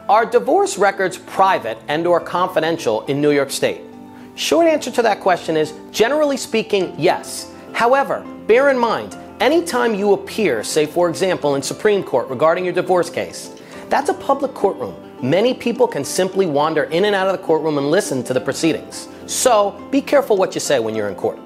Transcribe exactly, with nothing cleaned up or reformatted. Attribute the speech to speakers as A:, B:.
A: are divorce records private and or confidential in New York State? Short answer to that question is, generally speaking, yes. However, bear in mind, anytime you appear, say for example in Supreme Court regarding your divorce case, that's a public courtroom. Many people can simply wander in and out of the courtroom and listen to the proceedings. So be careful what you say when you're in court.